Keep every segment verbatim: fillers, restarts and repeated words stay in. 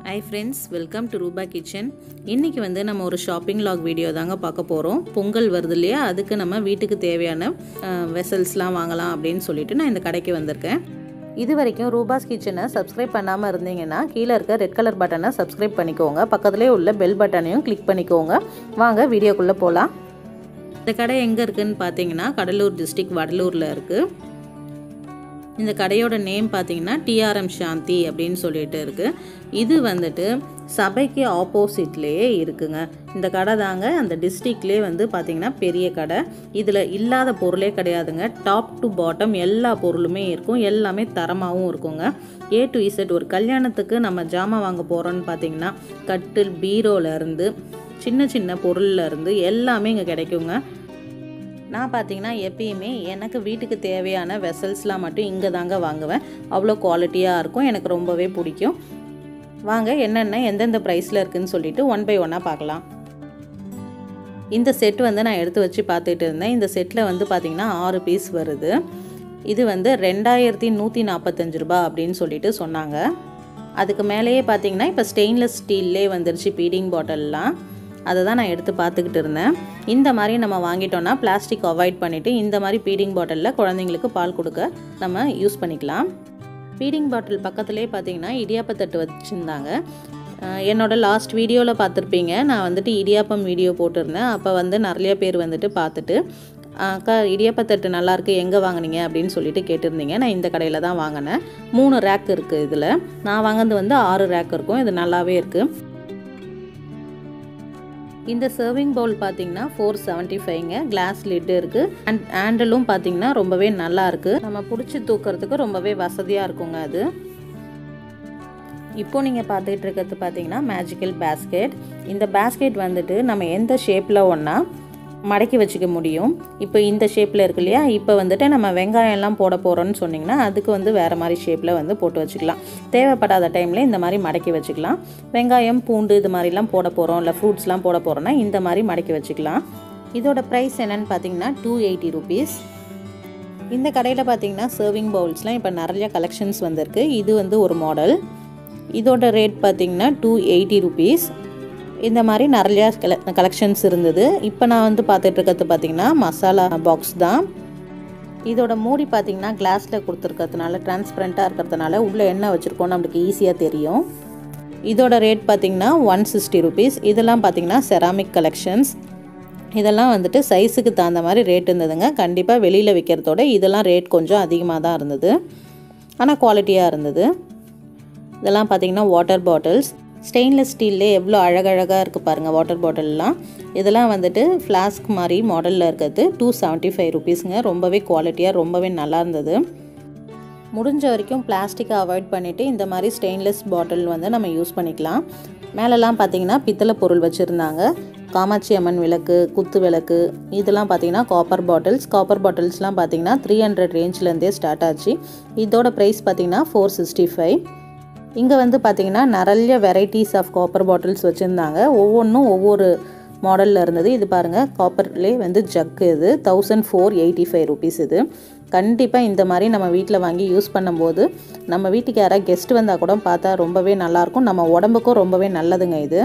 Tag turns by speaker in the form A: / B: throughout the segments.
A: Hi friends, welcome to Ruba Kitchen. இன்னைக்கு வந்து நம்ம ஒரு ஷாப்பிங் லாக் வீடியோ தாங்க பார்க்க போறோம். பொங்கல் வருது இல்லையா, அதுக்கு நம்ம வீட்டுக்கு தேவையான வெசல்ஸ்லாம் வாங்கலாம் அப்படின்னு சொல்லிட்டு நான் இந்த கடைக்கு வந்திருக்கேன். இது வரைக்கும் ரூபாஸ் கிச்சனை சப்ஸ்கிரைப் பண்ணாமல் இருந்தீங்கன்னா கீழே இருக்க ரெட் கலர் பட்டனை சப்ஸ்கிரைப் பண்ணிக்கோங்க. பக்கத்துலேயே உள்ள பெல் பட்டனையும் கிளிக் பண்ணிக்கோங்க. வாங்க வீடியோக்குள்ளே போகலாம். இந்த கடை எங்கே இருக்குதுன்னு பார்த்தீங்கன்னா கடலூர் டிஸ்ட்ரிக்ட் வடலூரில் இருக்குது. இந்த கடையோட நேம் பார்த்தீங்கன்னா டிஆர்எம் சாந்தி அப்படின்னு சொல்லிட்டு இருக்குது. இது வந்துட்டு சபைக்கு ஆப்போசிட்லேயே இருக்குங்க. இந்த கடை தாங்க அந்த டிஸ்ட்ரிக்ட்லேயே வந்து பார்த்திங்கன்னா பெரிய கடை. இதில் இல்லாத பொருளே கிடையாதுங்க. டாப் டு பாட்டம் எல்லா பொருளுமே இருக்கும், எல்லாமே தரமாகவும் இருக்குங்க. ஏ டு இசட் ஒரு கல்யாணத்துக்கு நம்ம ஜாமான் வாங்க போகிறோன்னு பார்த்தீங்கன்னா கட்டில் பீரோலேருந்து சின்ன சின்ன பொருள்லேருந்து எல்லாமே இங்கே கிடைக்குங்க. நான் பார்த்தீங்கன்னா எப்பயுமே எனக்கு வீட்டுக்கு தேவையான வெசல்ஸ்லாம் மட்டும் இங்கே தாங்க வாங்குவேன். அவ்வளோ குவாலிட்டியாக இருக்கும், எனக்கு ரொம்பவே பிடிக்கும். வாங்க என்னென்ன எந்தெந்த ப்ரைஸில் இருக்குதுன்னு சொல்லிட்டு ஒன் பை ஒன்னாக பார்க்கலாம். இந்த செட் வந்து நான் எடுத்து வச்சு பார்த்துட்டு இருந்தேன். இந்த செட்டில் வந்து பார்த்திங்கன்னா ஆறு பீஸ் வருது. இது வந்து ரெண்டாயிரத்தி நூற்றி நாற்பத்தஞ்சு ரூபா அப்படின்னு சொல்லிட்டு சொன்னாங்க. அதுக்கு மேலேயே பார்த்திங்கன்னா இப்போ ஸ்டெயின்லெஸ் ஸ்டீல்லே வந்துருச்சு பீடிங் பாட்டில்லாம். அதை தான் நான் எடுத்து பார்த்துக்கிட்டு இருந்தேன். இந்த மாதிரி நம்ம வாங்கிட்டோன்னா பிளாஸ்டிக் அவாய்ட் பண்ணிவிட்டு இந்த மாதிரி பீடிங் பாட்டிலில் குழந்தைங்களுக்கு பால் கொடுக்க நம்ம யூஸ் பண்ணிக்கலாம். பீடிங் பாட்டில் பக்கத்துலேயே பார்த்தீங்கன்னா இடியாப்பத்தட்டு வச்சுருந்தாங்க. என்னோடய லாஸ்ட் வீடியோவில் பார்த்துருப்பீங்க, நான் வந்துட்டு இடியாப்பம் வீடியோ போட்டிருந்தேன். அப்போ வந்து நிறைய பேர் வந்துட்டு பார்த்துட்டு அக்கா இடியாப்பத்தட்டு நல்லாயிருக்கு, எங்கே வாங்கினீங்க அப்படின்னு சொல்லிட்டு கேட்டிருந்தீங்க. நான் இந்த கடையில் தான் வாங்கினேன். மூணு ரேக் இருக்குது இதில். நான் வாங்கினது வந்து ஆறு ரேக் இருக்கும். இது நல்லாவே இருக்குது. இந்த சர்விங் பவுல் பார்த்தீங்கன்னா ஃபோர் செவன்ட்டி ஃபைவ்ங்க. கிளாஸ் லிட்டு இருக்குது. அண்ட் ஹேண்டலும் பார்த்தீங்கன்னா ரொம்பவே நல்லா இருக்குது. நம்ம பிடிச்சி தூக்கிறதுக்கு ரொம்பவே வசதியாக இருக்குங்க அது. இப்போ நீங்கள் பார்த்துட்டு இருக்கிறது பார்த்தீங்கன்னா மேஜிக்கல் பேஸ்கெட். இந்த பேஸ்கெட் வந்துட்டு நம்ம எந்த ஷேப்பில் ஒன்றா மடக்கி வச்சுக்க முடியும். இப்போ இந்த ஷேப்பில் இருக்கு இல்லையா, இப்போ வந்துட்டு நம்ம வெங்காயம்லாம் போட போகிறோன்னு சொன்னிங்கன்னா அதுக்கு வந்து வேறு மாதிரி ஷேப்பில் வந்து போட்டு வச்சுக்கலாம். தேவைப்படாத டைமில் இந்த மாதிரி மடக்கி வச்சுக்கலாம். வெங்காயம் பூண்டு இது மாதிரிலாம் போட போகிறோம், இல்லை ஃப்ரூட்ஸ்லாம் போட போகிறோன்னா இந்த மாதிரி மடக்கி வச்சுக்கலாம். இதோட ப்ரைஸ் என்னென்னு பார்த்தீங்கன்னா டூ எயிட்டி ருபீஸ். இந்த கடையில் பார்த்தீங்கன்னா சர்விங் பவுல்ஸ்லாம் இப்போ நிறைய கலெக்ஷன்ஸ் வந்திருக்கு. இது வந்து ஒரு மாடல். இதோட ரேட் பார்த்தீங்கன்னா டூ எயிட்டி ருபீஸ். இந்த மாதிரி நிறையா கல கலெக்ஷன்ஸ் இருந்தது. இப்போ நான் வந்து பார்த்துட்ருக்கிறது பார்த்திங்கன்னா மசாலா பாக்ஸ் தான். இதோட மூடி பார்த்திங்கன்னா கிளாஸில் கொடுத்துருக்கிறதுனால டிரான்ஸ்பரண்ட்டாக இருக்கிறதுனால உள்ளே என்ன வச்சுருக்கோன்னு நம்மளுக்கு ஈஸியாக தெரியும். இதோட ரேட் பார்த்திங்கன்னா ஒன் சிக்ஸ்டி ருபீஸ். இதெல்லாம் பார்த்திங்கன்னா செராமிக் கலெக்ஷன்ஸ். இதெல்லாம் வந்துட்டு சைஸுக்கு தகுந்த மாதிரி ரேட் இருந்ததுங்க. கண்டிப்பாக வெளியில் விற்கிறதோட இதெல்லாம் ரேட் கொஞ்சம் அதிகமாக தான் இருந்தது, ஆனால் குவாலிட்டியாக இருந்தது. இதெல்லாம் பார்த்திங்கன்னா வாட்டர் பாட்டில்ஸ். ஸ்டெயின்லெஸ் ஸ்டீல்லே எவ்வளோ அழகழகாக இருக்குது பாருங்கள் வாட்டர் பாட்டில்லாம். இதெல்லாம் வந்துட்டு ஃப்ளாஸ்க் மாதிரி மாடலில் இருக்கிறது. டூ செவன்ட்டி ஃபைவ் ருபீஸுங்க. ரொம்பவே குவாலிட்டியாக ரொம்பவே நல்லா இருந்தது. முடிஞ்ச வரைக்கும் பிளாஸ்டிக்கை அவாய்ட் பண்ணிவிட்டு இந்த மாதிரி ஸ்டெயின்லெஸ் பாட்டில் வந்து நம்ம யூஸ் பண்ணிக்கலாம். மேலெல்லாம் பார்த்திங்கன்னா பித்தளை பொருள் வச்சுருந்தாங்க. காமாட்சி அம்மன் விளக்கு, குத்து விளக்கு, இதெல்லாம் பார்த்திங்கன்னா காப்பர் பாட்டில்ஸ். காப்பர் பாட்டில்ஸ்லாம் பார்த்திங்கன்னா த்ரீ ஹண்ட்ரட் ரேஞ்சிலேருந்தே ஸ்டார்ட் ஆச்சு. இதோட ப்ரைஸ் பார்த்திங்கன்னா ஃபோர் சிக்ஸ்டி ஃபைவ். இங்கே வந்து பார்த்திங்கன்னா நிறைய வெரைட்டிஸ் ஆஃப் காப்பர் பாட்டில்ஸ் வச்சுருந்தாங்க. ஒவ்வொன்றும் ஒவ்வொரு மாடலில் இருந்தது. இது பாருங்கள் காப்பர்லேயே வந்து ஜக்கு. இது thousand four eighty five rupees. இது கண்டிப்பாக இந்த மாதிரி நம்ம வீட்டில் வாங்கி யூஸ் பண்ணும்போது நம்ம வீட்டுக்கு யாராவது கெஸ்ட் வந்தால் கூட பார்த்தா ரொம்பவே நல்லாயிருக்கும். நம்ம உடம்புக்கும் ரொம்பவே நல்லதுங்க இது.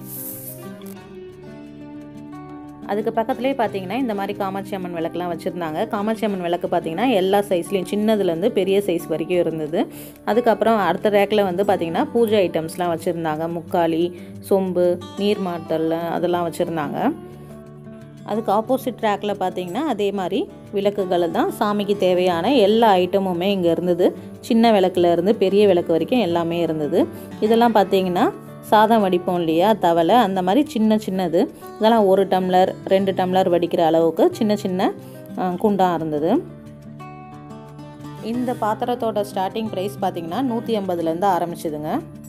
A: அதுக்கு பக்கத்துலேயே பார்த்தீங்கன்னா இந்த மாதிரி காமாட்சி அம்மன் விளக்குலாம் வச்சுருந்தாங்க. காமாட்சி அம்மன் விளக்கு பார்த்தீங்கன்னா எல்லா சைஸ்லேயும் சின்னதுலேருந்து பெரிய சைஸ் வரைக்கும் இருந்தது. அதுக்கப்புறம் அடுத்த ரேக்கில் வந்து பார்த்திங்கன்னா பூஜை ஐட்டம்ஸ்லாம் வச்சுருந்தாங்க. முக்காளி, சொம்பு, நீர் மாட்டல் அதெல்லாம் வச்சுருந்தாங்க. அதுக்கு ஆப்போசிட் ரேக்கில் பார்த்திங்கன்னா அதே மாதிரி விளக்குகள் தான். சாமிக்கு தேவையான எல்லா ஐட்டமுமே இங்கே இருந்தது. சின்ன விளக்குலேருந்து பெரிய விளக்கு வரைக்கும் எல்லாமே இருந்தது. இதெல்லாம் பார்த்திங்கன்னா சாதம் வடிப்போம் இல்லையா தவளை, அந்த மாதிரி சின்ன சின்னது. இதெல்லாம் ஒரு டம்ளர் ரெண்டு டம்ளர் வடிக்கிற அளவுக்கு சின்ன சின்ன குண்டாக இருந்தது. இந்த பாத்திரத்தோட ஸ்டார்டிங் ப்ரைஸ் பார்த்திங்கன்னா நூற்றி ஐம்பதுலேருந்து ஆரம்பிச்சுதுங்க.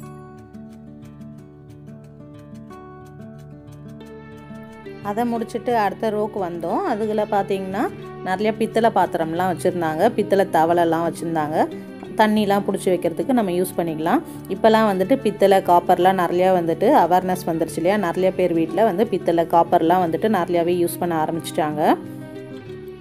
A: அதை முடிச்சுட்டு அடுத்த ரோக்கு வந்தோம். அதுல பார்த்திங்கன்னா நிறைய பித்தளை பாத்திரம்லாம் வச்சுருந்தாங்க. பித்தளை தவளைலாம் வச்சுருந்தாங்க. தண்ணிலாம் பிடிச்சி வைக்கிறதுக்கு நம்ம யூஸ் பண்ணிக்கலாம். இப்போலாம் வந்துட்டு பித்தளை காப்பர்லாம் நிறையா வந்துட்டு அவேர்னஸ் வந்துருச்சு இல்லையா, நிறைய பேர் வீட்டில் வந்து பித்தளை காப்பர்லாம் வந்துட்டு நிறையாவே யூஸ் பண்ண ஆரம்பிச்சிட்டாங்க.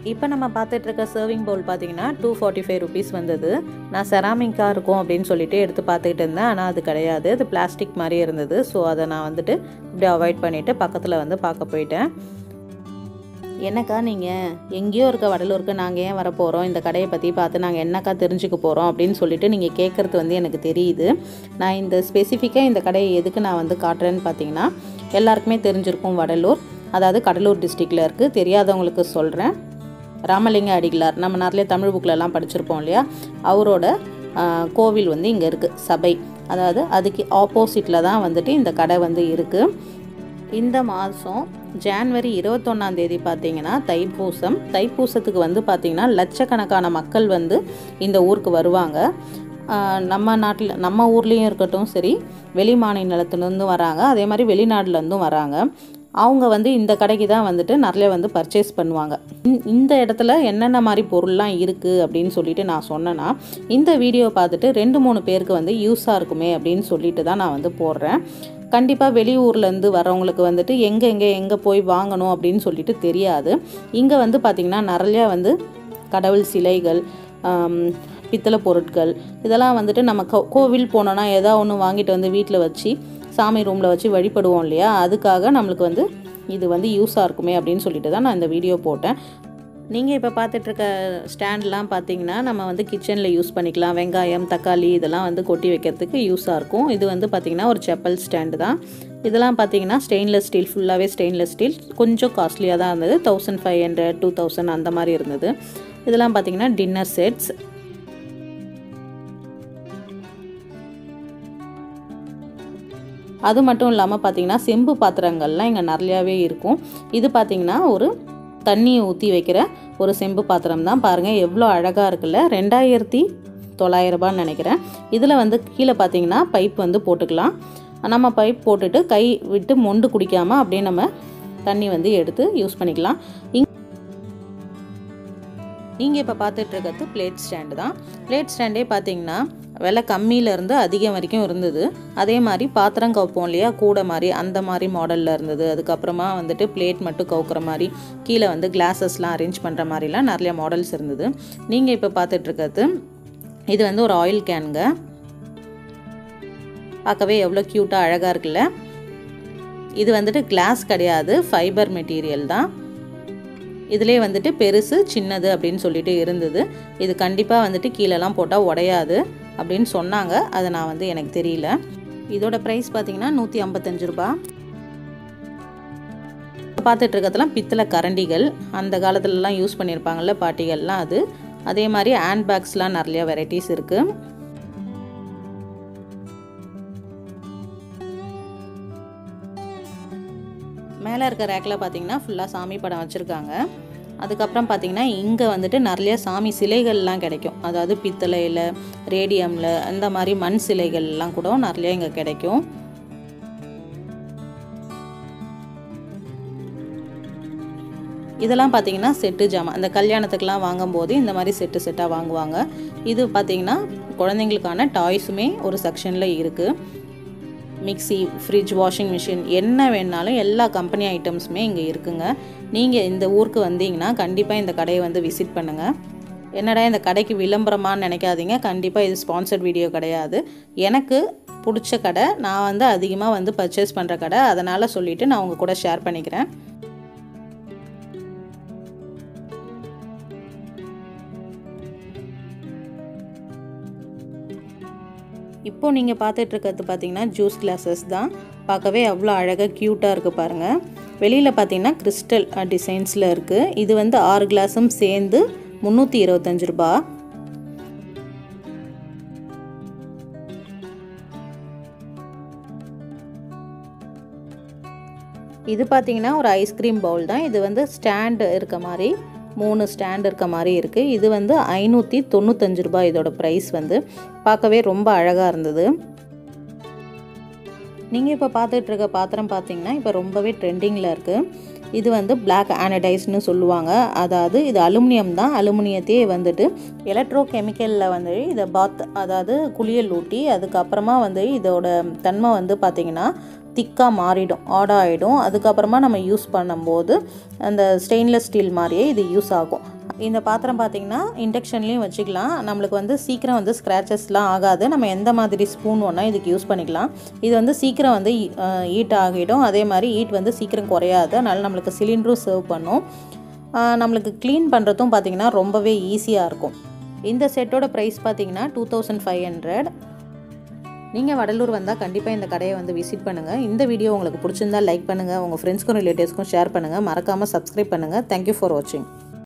A: இப்போ நம்ம பார்த்துட்டு இருக்க சர்விங் பவுல் பார்த்தீங்கன்னா டூ ஃபார்ட்டி ஃபைவ் ருபீஸ் வந்தது. நான் செராமிக்காக இருக்கும் அப்படின்னு சொல்லிட்டு எடுத்து பார்த்துக்கிட்டு இருந்தேன். ஆனால் அது கிடையாது, அது பிளாஸ்டிக் மாதிரியே இருந்தது. ஸோ அதை நான் வந்துட்டு இப்படி அவாய்ட் பண்ணிவிட்டு பக்கத்தில் வந்து பார்க்க போயிட்டேன். என்னக்கா நீங்கள் எங்கேயோ இருக்க வடலூருக்கு நாங்கள் ஏன் வர போகிறோம், இந்த கடையை பற்றி பார்த்து நாங்கள் என்னக்கா தெரிஞ்சுக்க போகிறோம் அப்படின்னு சொல்லிட்டு நீங்கள் கேட்குறது வந்து எனக்கு தெரியுது. நான் இந்த ஸ்பெசிஃபிக்காக இந்த கடையை எதுக்கு நான் வந்து காட்டுறேன்னு பார்த்தீங்கன்னா, எல்லாருக்குமே தெரிஞ்சிருக்கும் வடலூர், அதாவது கடலூர் டிஸ்ட்ரிக்டில் இருக்குது. தெரியாதவங்களுக்கு சொல்கிறேன். ராமலிங்க அடிகளார் நம்ம நாட்டிலே தமிழ் புக்கிலலாம் படிச்சிருப்போம் இல்லையா, அவரோட கோவில் வந்து இங்கே இருக்குது, சபை. அதாவது அதுக்கு ஆப்போசிட்டில் தான் வந்துட்டு இந்த கடை வந்து இருக்குது. இந்த மாதம் ஜான்வரி இருபத்தொன்னாந்தேதி பார்த்திங்கன்னா தைப்பூசம். தைப்பூசத்துக்கு வந்து பார்த்திங்கன்னா லட்சக்கணக்கான மக்கள் வந்து இந்த ஊருக்கு வருவாங்க. நம்ம நாட்டில் நம்ம ஊர்லேயும் இருக்கட்டும் சரி, வெளி மாநிலத்துலேருந்தும் வராங்க, அதே மாதிரி வெளிநாடுலேருந்தும் வராங்க. அவங்க வந்து இந்த கடைக்கு தான் வந்துட்டு நிறைய வந்து பர்ச்சேஸ் பண்ணுவாங்க. இந்த இடத்துல என்னென்ன மாதிரி பொருள்லாம் இருக்குது அப்படின்னு சொல்லிட்டு நான் சொன்னேன்னா, இந்த வீடியோ பார்த்துட்டு ரெண்டு மூணு பேருக்கு வந்து யூஸாக இருக்குமே அப்படின்னு சொல்லிட்டு தான் நான் வந்து போடுறேன். கண்டிப்பாக வெளியூர்லேருந்து வரவங்களுக்கு வந்துட்டு எங்கே எங்கே எங்கே போய் வாங்கணும் அப்படின்னு சொல்லிட்டு தெரியாது. இங்கே வந்து பார்த்திங்கன்னா நிறையா வந்து கடவுள் சிலைகள், பித்தளை பொருட்கள், இதெல்லாம் வந்துட்டு நம்ம கோவில் போனோன்னா ஏதாவது ஒன்று வாங்கிட்டு வந்து வீட்டில் வச்சு சாமி ரூமில் வச்சு வழிபடுவோம் இல்லையா, அதுக்காக நம்மளுக்கு வந்து இது வந்து யூஸாக இருக்குமே அப்படின்னு சொல்லிட்டு தான் நான் இந்த வீடியோ போட்டேன். நீங்கள் இப்போ பார்த்துட்ருக்க ஸ்டாண்ட்லாம் பார்த்தீங்கன்னா நம்ம வந்து கிச்சனில் யூஸ் பண்ணிக்கலாம். வெங்காயம், தக்காளி இதெல்லாம் வந்து கொட்டி வைக்கிறதுக்கு யூஸாக இருக்கும். இது வந்து பார்த்திங்கன்னா ஒரு செப்பல் ஸ்டாண்டு தான். இதெல்லாம் பார்த்தீங்கன்னா ஸ்டெயின்லெஸ் ஸ்டீல், ஃபுல்லாகவே ஸ்டெயின்லெஸ் ஸ்டீல். கொஞ்சம் காஸ்ட்லியாக தான் இருந்தது, thousand five hundred two thousand அந்த மாதிரி இருந்தது. இதெல்லாம் பார்த்திங்கன்னா டின்னர் செட்ஸ். அது மட்டும் இல்லாமல் பார்த்திங்கன்னா செம்பு பாத்திரங்கள்லாம் இங்கே நிறையாவே இருக்கும். இது பார்த்திங்கன்னா ஒரு தண்ணியை ஊற்றி வைக்கிற ஒரு செம்பு பாத்திரம் தான். பாருங்கள் எவ்வளோ அழகாக இருக்குல்ல. ரெண்டாயிரத்தி தொள்ளாயிரம் ரூபான்னு நினைக்கிறேன். இதில் வந்து கீழே பார்த்திங்கன்னா பைப் வந்து போட்டுக்கலாம். நம்ம பைப் போட்டுட்டு கை விட்டு மொண்டு குடிக்காமல் அப்படியே நம்ம தண்ணி வந்து எடுத்து யூஸ் பண்ணிக்கலாம். இங் நீங்கள் இப்போ பார்த்துட்டு இருக்கிறது பிளேட் ஸ்டாண்டு தான். பிளேட் ஸ்டாண்டே பார்த்திங்கன்னா விலை கம்மியிலேருந்து அதிகம் வரைக்கும் இருந்தது. அதே மாதிரி பாத்திரம் கவுப்போம் இல்லையா, கூடை மாதிரி, அந்த மாதிரி மாடலில் இருந்தது. அதுக்கப்புறமா வந்துட்டு பிளேட் மட்டும் கவுக்கிற மாதிரி, கீழே வந்து கிளாஸஸ்லாம் அரேஞ்ச் பண்ணுற மாதிரிலாம் நிறைய மாடல்ஸ் இருந்தது. நீங்கள் இப்போ பார்த்துட்ருக்கிறது இது வந்து ஒரு ஆயில் கேனுங்க. பார்க்கவே எவ்வளோ க்யூட்டாக அழகாக இருக்குல்ல. இது வந்துட்டு கிளாஸ் கிடையாது, ஃபைபர் மெட்டீரியல் தான். இதிலே வந்துட்டு பெருசு சின்னது அப்படின்னு சொல்லிட்டு இருந்தது. இது கண்டிப்பாக வந்துட்டு கீழெல்லாம் போட்டால் உடையாது அப்படின்னு சொன்னாங்க. அதை நான் வந்து எனக்கு தெரியல. இதோட ப்ரைஸ் பார்த்தீங்கன்னா நூற்றி ஐம்பத்தஞ்சு ரூபா. பார்த்துட்டு இருக்கிறதுலாம் பித்தளை கரண்டிகள், அந்த காலத்துலலாம் யூஸ் பண்ணியிருப்பாங்கள்ல பாட்டிகள்லாம், அது. அதே மாதிரி ஹேண்ட் பேக்ஸ்லாம் நிறைய வெரைட்டிஸ் இருக்குது. மேலே இருக்க ரேக்கில் பார்த்தீங்கன்னா ஃபுல்லாக சாமி படம் வச்சுருக்காங்க. அதுக்கப்புறம் பார்த்திங்கன்னா இங்கே வந்துட்டு நிறைய சாமி சிலைகள்லாம் கிடைக்கும். அதாவது பித்தளையில், ரேடியமில், அந்த மாதிரி மண் சிலைகள்லாம் கூட நிறைய இங்கே கிடைக்கும். இதெல்லாம் பார்த்திங்கன்னா செட்டு ஜாமான், அந்த கல்யாணத்துக்கெலாம் வாங்கும்போது இந்த மாதிரி செட்டு செட்டாக வாங்குவாங்க. இது பார்த்திங்கன்னா குழந்தைங்களுக்கான டாய்ஸுமே ஒரு செக்ஷனில் இருக்குது. மிக்சி, ஃப்ரிட்ஜ், வாஷிங் மிஷின், என்ன வேணாலும் எல்லா கம்பெனி ஐட்டம்ஸுமே இங்கே இருக்குங்க. நீங்கள் இந்த ஊருக்கு வந்தீங்கன்னா கண்டிப்பாக இந்த கடையை வந்து விசிட் பண்ணுங்கள். என்னடா இந்த கடைக்கு விளம்பரமானு நினைக்காதீங்க, கண்டிப்பாக இது ஸ்பான்சர்ட் வீடியோ கிடையாது. எனக்கு பிடிச்ச கடை, நான் வந்து அதிகமாக வந்து பர்ச்சேஸ் பண்ணுற கடை, அதனால் சொல்லிவிட்டு நான் உங்கள் கூட ஷேர் பண்ணிக்கிறேன். இப்போது நீங்கள் பார்த்துட்ருக்கிறது பார்த்திங்கன்னா ஜூஸ் கிளாஸஸ் தான். பார்க்கவே அவ்வளோ அழகாக க்யூட்டாக இருக்குது பாருங்கள். வெளியில் பார்த்திங்கன்னா கிறிஸ்டல் டிசைன்ஸில் இருக்குது. இது வந்து ஆறு கிளாஸும் சேர்ந்து முந்நூற்றி இருபத்தஞ்சு ரூபா. இது பார்த்திங்கன்னா ஒரு ஐஸ்கிரீம் பவுல் தான். இது வந்து ஸ்டாண்டு இருக்க மாதிரி, மூணு ஸ்டாண்ட் இருக்க மாதிரி இருக்குது. இது வந்து ஐநூற்றி தொண்ணூத்தஞ்சு ரூபாய் இதோட ப்ரைஸ் வந்து. பார்க்கவே ரொம்ப அழகாக இருந்தது. நீங்கள் இப்போ பார்த்துட்ருக்க பாத்திரம் பார்த்தீங்கன்னா இப்போ ரொம்பவே ட்ரெண்டிங்கில் இருக்குது. இது வந்து பிளாக் ஆனடைஸ்னு சொல்லுவாங்க. அதாவது இது அலுமினியம் தான். அலுமினியத்தையே வந்துட்டு எலக்ட்ரோ கெமிக்கலில் வந்து இதை பாத் அதாவது குளியல் ஊட்டி அதுக்கப்புறமா வந்து இதோட தன்மை வந்து பார்த்திங்கன்னா திக்காக மாறிடும், ஆடாக ஆகிடும். அதுக்கப்புறமா நம்ம யூஸ் பண்ணும்போது அந்த ஸ்டெயின்லெஸ் ஸ்டீல் மாதிரியே இது யூஸ் ஆகும். இந்த பாத்திரம் பார்த்திங்கன்னா இண்டக்ஷன்லேயும் வச்சுக்கலாம். நம்மளுக்கு வந்து சீக்கிரம் வந்து ஸ்க்ராச்சஸ்லாம் ஆகாது. நம்ம எந்த மாதிரி ஸ்பூன் ஒன்றா இதுக்கு யூஸ் பண்ணிக்கலாம். இது வந்து சீக்கிரம் வந்து ஹீட் ஆகிடும். அதே மாதிரி ஹீட் வந்து சீக்கிரம் குறையாது. அதனால் நம்மளுக்கு சிலிண்டரும் சர்வ் பண்ணும். நம்மளுக்கு க்ளீன் பண்ணுறதும் பார்த்திங்கன்னா ரொம்பவே ஈஸியாக இருக்கும். இந்த செட்டோட ப்ரைஸ் பார்த்திங்கன்னா டூ தௌசண்ட் ஃபைவ் ஹண்ட்ரட். நீங்கள் வடலூர் வந்தால் கண்டிப்பாக இந்த கடையை வந்து விசிட் பண்ணுங்கள். இந்த வீடியோ உங்களுக்கு பிடிச்சிருந்தால் லைக் பண்ணுங்கள். உங்கள் ஃப்ரெண்ட்ஸ்க்கும் ரிலேட்டிவ்ஸ்க்கும் ஷேர் பண்ணுங்கள். மறக்காமல் சப்ஸ்கிரைப் பண்ணுங்கள். தேங்க்யூ ஃபார் வாட்சிங்.